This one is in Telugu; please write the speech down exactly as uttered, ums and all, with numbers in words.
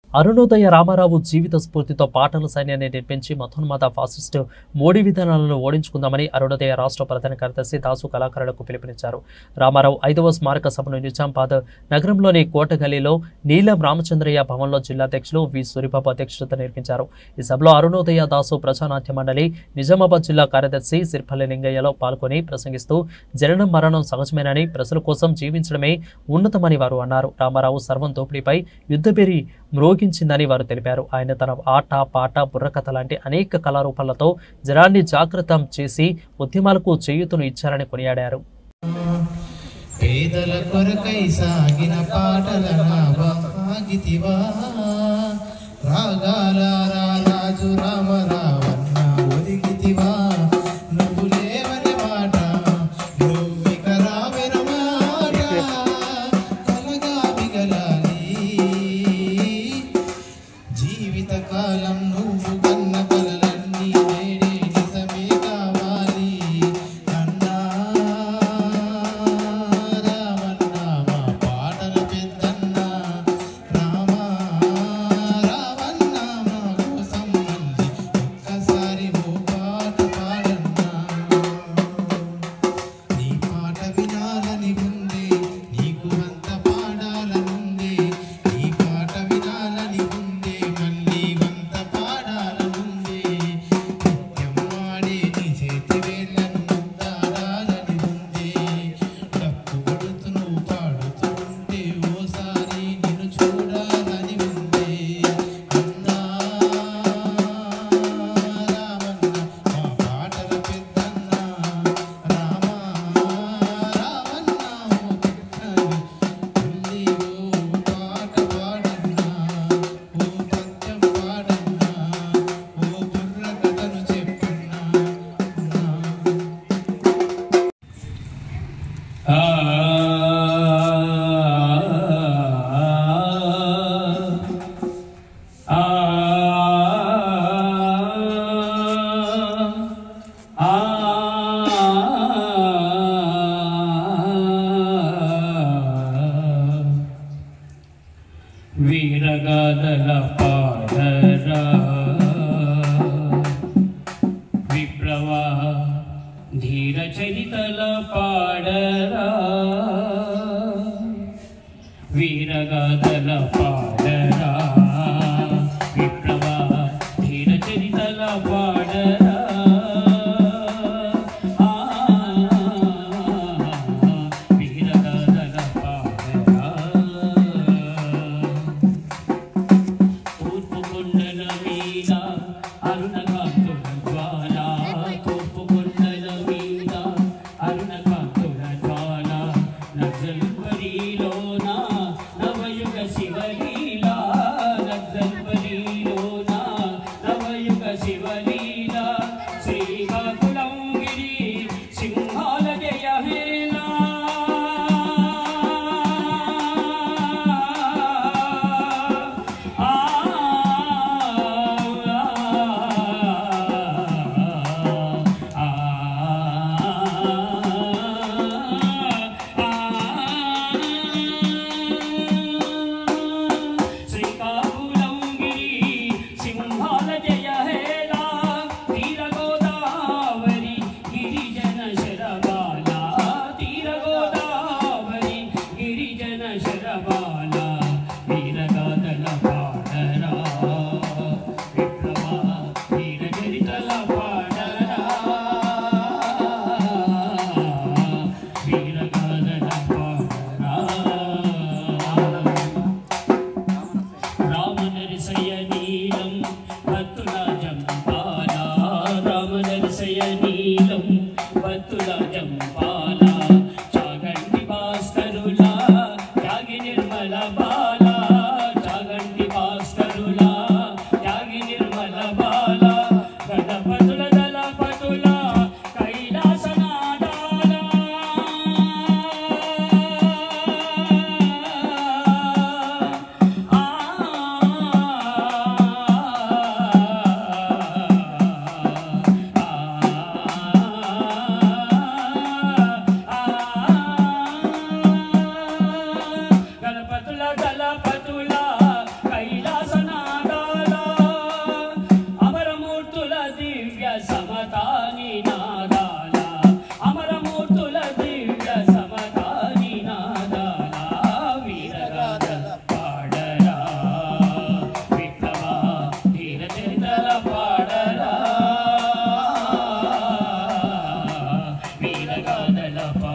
అరుణోదయ రామారావు జీవిత స్ఫూర్తితో పాటల సైన్యాన్ని నిర్మించి మతోన్మాద ఫాసిస్టు మోడీ విధానాలను ఓడించుకుందామని అరుణోదయ రాష్ట్ర ప్రధాన కార్యదర్శి దాసు కళాకారులకు పిలుపునిచ్చారు. రామారావు ఐదవ స్మారక సభను నిజామాబాద్ నగరంలోని కోటగల్లీలో నీలం రామచంద్రయ్య భవన్లో జిల్లా అధ్యక్షులు వి సూరిబాబు అధ్యక్షత నిర్వహించారు. ఈ సభలో అరుణోదయ దాసు ప్రజానాట్య మండలి నిజామాబాద్ జిల్లా కార్యదర్శి సిర్పల్లి లింగయ్యలో పాల్గొని ప్రసంగిస్తూ జననం మరణం సహజమేనని, ప్రజల కోసం జీవించడమే ఉన్నతమని వారు అన్నారు. రామారావు సర్వం దోపిడీపై యుద్ధబేరి మ్రోగించిందని వారు తెలిపారు. ఆయన తన ఆట, పాట, బుర్రకథ లాంటి అనేక కళారూపాలతో జనాన్ని జాగృతం చేసి ఉద్యమాలకు చేయూతను ఇచ్చారని కొనియాడారు. పేదల కొరకై సాగిన పాటల నాగితివా రాగాల రాజు రామరావన్న ఒదిగితివా నువ్వు లేవని మాట నువ్విక రావెన మాట కలగా మిగలాలి జీవిత కాలం నువ్వు కన్న కలలన్నీ నేడే నిజమే కావాలి అన్నా రామన్న మా పాటల పెద్దన్న రామ రావన్న మా కోసం మళ్ళీ ఒక్కసారి ఓ పాట పాడన్నా నీ పాట వినాలని ఉంది నీకు అంత పాడాలనుంది నీ పాట వినాలని ఉంది మళ్ళీ వంత పాడాలనుంది నిత్యం వాడే నీ చేతి వేళ్ళను ముద్దాడాలని ఉంది డప్పు కొడుతూ నువ్వు పాడుతూ ఉంటే ఓసారి నిన్ను చూడాలని ఉంది అన్నా రామన్న మా పాటల పెద్దన్న రామ రావన్న ఓ పుట్టినవి మళ్ళీ ఓ పాట పాడన్నా ఓ పద్యం పాడన్నా ఓ బుర్ర కథను చెప్పన్నా ఆ ఆ ఆ వీరగాథల పాడరా విప్లవ ధీర చరితల పాడరా వీరగాథల పాడరా విప్లవ ధీర చరితల పాడరా ఆ వీరగాథల పాడరా తూర్పు కొండల మీద అరుణకాంతుల జ్వాల తూర్పు కొండల మీద అరుణకాంతుల జ్వాల నక్సల్బరీలోన నవయుగ శివలీల నక్సల్బరీలోన నవయుగ శివలీల శ్రీకాకుళం గిరి సింహాల జయ హేలా ఆ శ్రీకాకుళం గిరి సింహాల జయ హేలా తీర గోదావరి గిరిజన శరబాల తీర గోదావరి గిరిజన శరబాల వీరగాథల పాడరా విప్లవ వీర చరితల పాడరా వీరగాథల పాడరా రామనరసయ నీలం భక్తుల జంపాల రామనరసయ నీలం భక్తుల జంపాల చాగంటి భాస్కరుల త్యాగి నిర్మల బాల చాగంటి భాస్కరుల త్యాగి నిర్మల బాల గణపతుల దళపతుల కైలాసనాదాల ఆ పాటల